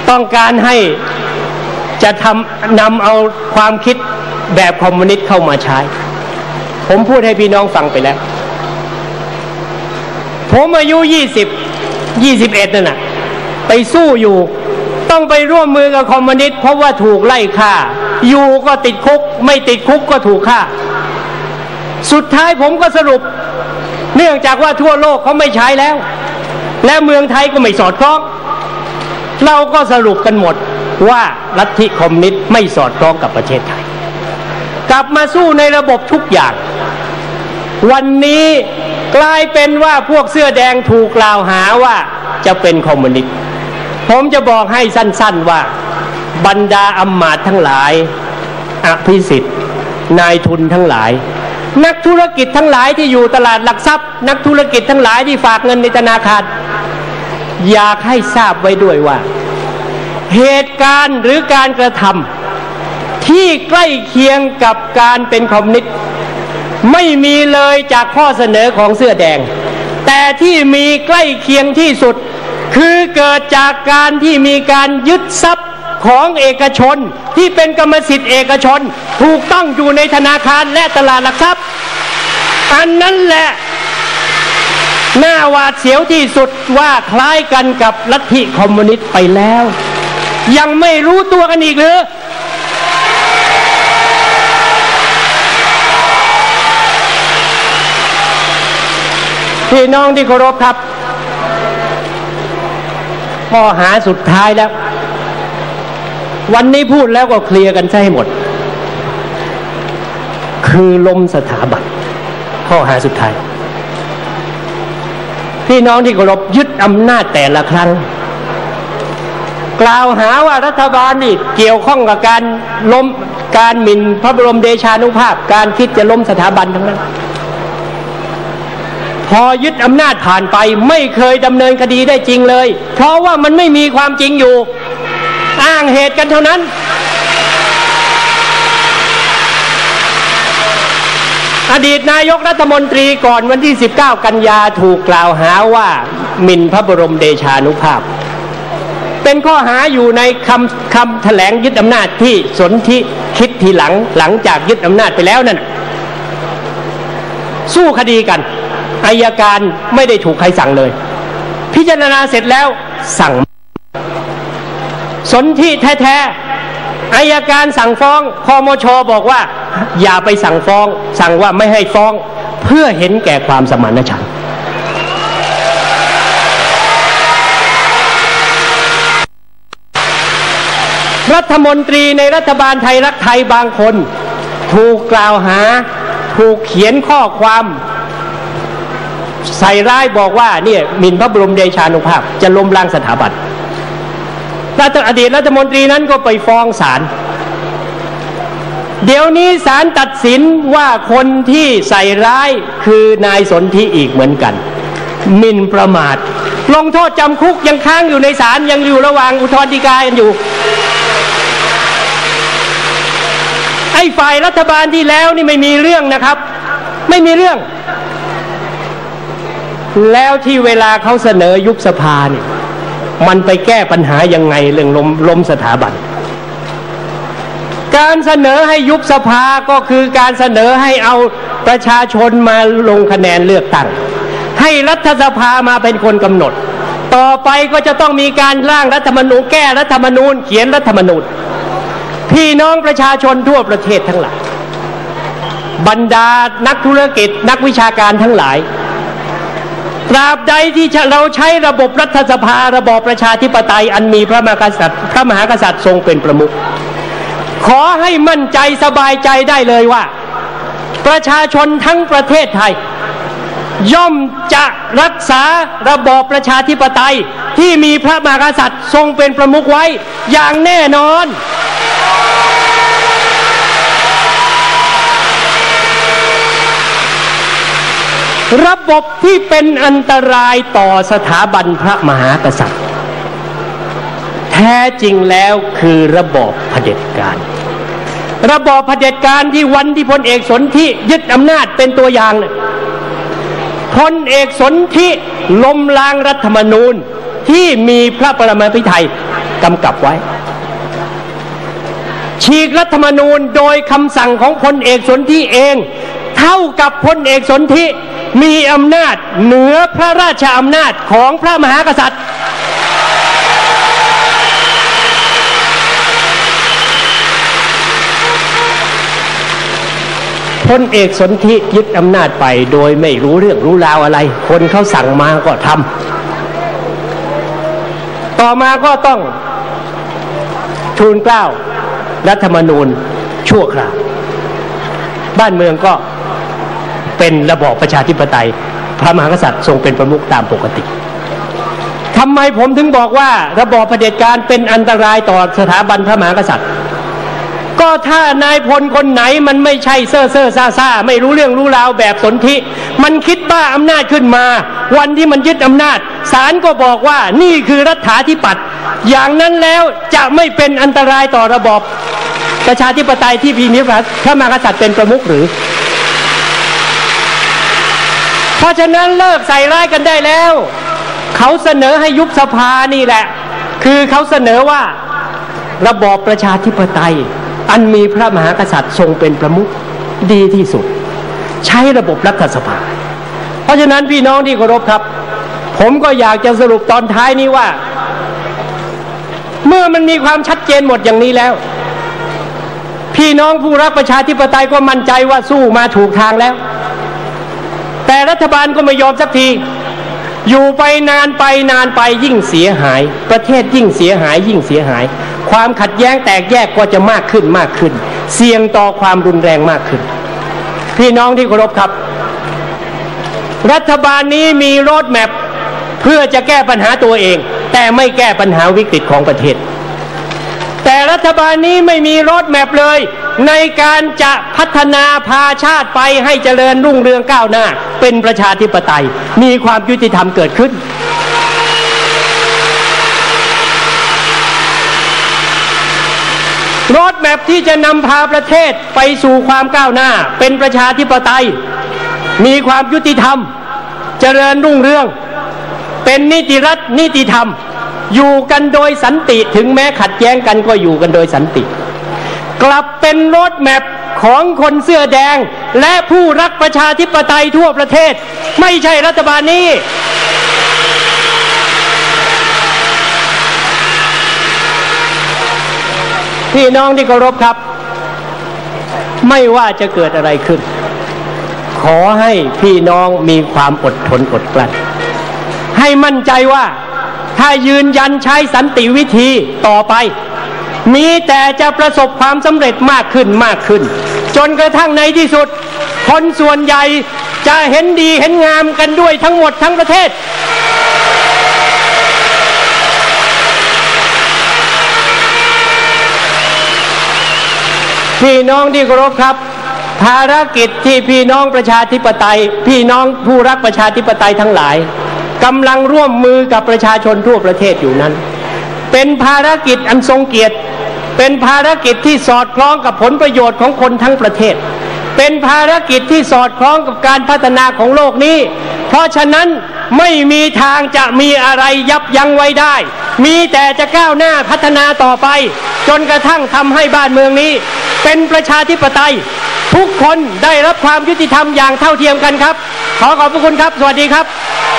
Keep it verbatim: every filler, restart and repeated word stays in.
ต้องการให้จะทำนำเอาความคิดแบบคอมมิวนิสต์เข้ามาใช้ผมพูดให้พี่น้องฟังไปแล้วผมอายุยี่สิบ ยี่สิบเอ็ดนั่นน่ะไปสู้อยู่ต้องไปร่วมมือกับคอมมิวนิสต์เพราะว่าถูกไล่ฆ่าอยู่ก็ติดคุกไม่ติดคุกก็ถูกฆ่าสุดท้ายผมก็สรุปเนื่องจากว่าทั่วโลกเขาไม่ใช้แล้วและเมืองไทยก็ไม่สอดคล้องเราก็สรุปกันหมดว่าลัทธิคอมมิวนิสต์ไม่สอดคล้องกับประเทศไทยกลับมาสู้ในระบบทุกอย่างวันนี้กลายเป็นว่าพวกเสื้อแดงถูกกล่าวหาว่าจะเป็นคอมมิวนิสต์ผมจะบอกให้สั้นๆว่าบรรดาอำมาตย์ทั้งหลายอภิสิทธิ์นายทุนทั้งหลายนักธุรกิจทั้งหลายที่อยู่ตลาดหลักทรัพย์นักธุรกิจทั้งหลายที่ฝากเงินในธนาคารอยากให้ทราบไว้ด้วยว่าเหตุการณ์หรือการกระทำที่ใกล้เคียงกับการเป็นคอมมิวนิสต์ไม่มีเลยจากข้อเสนอของเสื้อแดงแต่ที่มีใกล้เคียงที่สุดคือเกิดจากการที่มีการยึดทรัพย์ของเอกชนที่เป็นกรรมสิทธิ์เอกชนถูกต้องอยู่ในธนาคารและตลาดหลักทรัพย์อันนั้นแหละหน้าหวาดเสียวที่สุดว่าคล้ายกันกับลัทธิคอมมิวนิสต์ไปแล้วยังไม่รู้ตัวกันอีกหรือพี่น้องที่เคารพครับข้อหาสุดท้ายแล้ววันนี้พูดแล้วก็เคลียร์กันซะให้หมดคือล้มสถาบันข้อหาสุดท้ายพี่น้องที่เคารพยึดอำนาจแต่ละครั้งกล่าวหาว่ารัฐบาลนี่เกี่ยวข้องกับการล้มการหมิ่นพระบรมเดชานุภาพการคิดจะล้มสถาบันทั้งนั้นพอยึดอำนาจผ่านไปไม่เคยดำเนินคดีได้จริงเลยเพราะว่ามันไม่มีความจริงอยู่อ้างเหตุกันเท่านั้นอดีตนายกรัฐมนตรีก่อนวันที่สิบเก้ากันยาถูกกล่าวหาว่าหมิ่นพระบรมเดชานุภาพเป็นข้อหาอยู่ในคำคำแถลงยึดอำนาจที่สนธิคิดทีหลังหลังจากยึดอำนาจไปแล้วนั่นสู้คดีกันอัยการไม่ได้ถูกใครสั่งเลยพิจารณาเสร็จแล้วสั่งสนธิแท้ๆอัยการสั่งฟ้องคมช.บอกว่าอย่าไปสั่งฟ้องสั่งว่าไม่ให้ฟ้องเพื่อเห็นแก่ความสมานฉันท์รัฐมนตรีในรัฐบาลไทยรักไทยบางคนถูกกล่าวหาถูกเขียนข้อความใส่ร้ายบอกว่าเนี่ยหมิ่นพระบรมเดชานุภาพจะล้มล้างสถาบันอดีตรัฐมนตรีนั้นก็ไปฟ้องศาลเดี๋ยวนี้ศาลตัดสินว่าคนที่ใส่ร้ายคือนายสนธิอีกเหมือนกันหมิ่นประมาทลงโทษจำคุกยังค้างอยู่ในศาลยังอยู่ระหว่างอุทธรณ์ฎีกากันอยู่ไอ้ฝ่ายรัฐบาลที่แล้วนี่ไม่มีเรื่องนะครับไม่มีเรื่องแล้วที่เวลาเขาเสนอยุบสภาเนี่ยมันไปแก้ปัญหายังไงเรื่องล้มล้มสถาบันการเสนอให้ยุบสภาก็คือการเสนอให้เอาประชาชนมาลงคะแนนเลือกตั้งให้รัฐสภามาเป็นคนกำหนดต่อไปก็จะต้องมีการร่างรัฐธรรมนูญแก้รัฐธรรมนูญเขียนรัฐธรรมนูญพี่น้องประชาชนทั่วประเทศทั้งหลายบรรดานักธุรกิจนักวิชาการทั้งหลายตราบใดที่เราใช้ระบบรัฐสภาระบอบประชาธิปไตยอันมีพระมหากษัตริย์พระมหากษัตริย์ทรงเป็นประมุขขอให้มั่นใจสบายใจได้เลยว่าประชาชนทั้งประเทศไทยย่อมจะรักษาระบอบประชาธิปไตยที่มีพระมหากษัตริย์ทรงเป็นประมุขไว้อย่างแน่นอนระบบที่เป็นอันตรายต่อสถาบันพระมหากษัตริย์แท้จริงแล้วคือระบอบเผด็จการระบอบเผด็จการที่วันที่พลเอกสนธิยึดอำนาจเป็นตัวอย่างพลเอกสนธิล้มล้างรัฐธรรมนูญที่มีพระปรมาภิไธยกำกับไว้ฉีกรัฐธรรมนูญโดยคำสั่งของพลเอกสนธิเองเท่ากับพลเอกสนธิมีอำนาจเหนือพระราชอำนาจของพระมหากษัตริย์พลเอกสนธิยึดอำนาจไปโดยไม่รู้เรื่องรู้ราวอะไรคนเขาสั่งมาก็ทำต่อมาก็ต้องทูลเกล้ารัฐธรรมนูญชั่วคราวบ้านเมืองก็เป็นระบอบประชาธิปไตยพระมหากษัตริย์ทรงเป็นประมุขตามปกติทำไมผมถึงบอกว่าระบอบเผด็จการเป็นอันตรายต่อสถาบันพระมหากษัตริย์ก็ถ้านายพลคนไหนมันไม่ใช่เซ่อเซ่อซ่าซ่าไม่รู้เรื่องรู้ราวแบบสนธิมันคิดบ้าอำนาจขึ้นมาวันที่มันยึดอำนาจศาลก็บอกว่านี่คือรัฐาธิปัตย์อย่างนั้นแล้วจะไม่เป็นอันตรายต่อระบอบประชาธิปไตยที่มีพระมหากษัตริย์เป็นประมุขหรือเพราะฉะนั้นเลิกใส่ร้ายกันได้แล้วเขาเสนอให้ยุบสภานี่แหละคือเขาเสนอว่าระบอบประชาธิปไตยอันมีพระมหากษัตริย์ทรงเป็นประมุขดีที่สุดใช้ระบบรัฐสภาเพราะฉะนั้นพี่น้องที่เคารพครับผมก็อยากจะสรุปตอนท้ายนี้ว่าเมื่อมันมีความชัดเจนหมดอย่างนี้แล้วพี่น้องผู้รักประชาธิปไตยก็มั่นใจว่าสู้มาถูกทางแล้วแต่รัฐบาลก็ไม่ยอมสักทีอยู่ไปนานไปนานไปยิ่งเสียหายประเทศยิ่งเสียหายยิ่งเสียหายความขัดแย้งแตกแยกก็จะมากขึ้นมากขึ้นเสี่ยงต่อความรุนแรงมากขึ้นพี่น้องที่เคารพครับรัฐบาลนี้มีโรดแมพเพื่อจะแก้ปัญหาตัวเองแต่ไม่แก้ปัญหาวิกฤตของประเทศแต่รัฐบาลนี้ไม่มีโรดแมพเลยในการจะพัฒนาพาชาติไปให้เจริญรุ่งเรืองก้าวหน้าเป็นประชาธิปไตยมีความยุติธรรมเกิดขึ้นโรดแมพที่จะนำพาประเทศไปสู่ความก้าวหน้าเป็นประชาธิปไตยมีความยุติธรรมเจริญรุ่งเรืองเป็นนิติรัฐนิติธรรมอยู่กันโดยสันติถึงแม้ขัดแย้งกันก็อยู่กันโดยสันติกลับเป็นโรดแมพของคนเสื้อแดงและผู้รักประชาธิปไตยทั่วประเทศไม่ใช่รัฐบาลนี้พี่น้องที่เคารพครับไม่ว่าจะเกิดอะไรขึ้นขอให้พี่น้องมีความอดทนอดกลั้นให้มั่นใจว่าถ้ายืนยันใช้สันติวิธีต่อไปมีแต่จะประสบความสำเร็จมากขึ้นมากขึ้นจนกระทั่งในที่สุดคนส่วนใหญ่จะเห็นดีเห็นงามกันด้วยทั้งหมดทั้งประเทศพี่น้องที่เคารพครับภารกิจที่พี่น้องประชาธิปไตยพี่น้องผู้รักประชาธิปไตยทั้งหลายกำลังร่วมมือกับประชาชนทั่วประเทศอยู่นั้นเป็นภารกิจอันทรงเกียรติเป็นภารกิจที่สอดคล้องกับผลประโยชน์ของคนทั้งประเทศเป็นภารกิจที่สอดคล้องกับการพัฒนาของโลกนี้เพราะฉะนั้นไม่มีทางจะมีอะไรยับยั้งไว้ได้มีแต่จะก้าวหน้าพัฒนาต่อไปจนกระทั่งทำให้บ้านเมืองนี้เป็นประชาธิปไตยทุกคนได้รับความยุติธรรมอย่างเท่าเทียมกันครับขอขอบพระคุณครับสวัสดีครับ